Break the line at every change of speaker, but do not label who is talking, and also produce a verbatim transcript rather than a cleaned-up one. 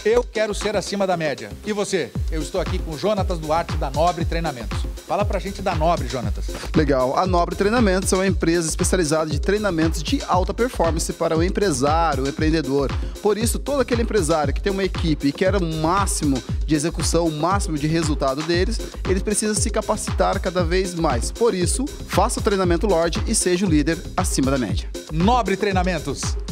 Eu quero ser acima da média. E você? Eu estou aqui com o Jonatas Duarte da Nobre Treinamentos. Fala pra gente da Nobre, Jonatas.
Legal. A Nobre Treinamentos é uma empresa especializada de treinamentos de alta performance para o empresário, o empreendedor. Por isso, todo aquele empresário que tem uma equipe e quer o máximo de execução, o máximo de resultado deles, eles precisam se capacitar cada vez mais. Por isso, faça o treinamento Lorde e seja o líder acima da média.
Nobre Treinamentos.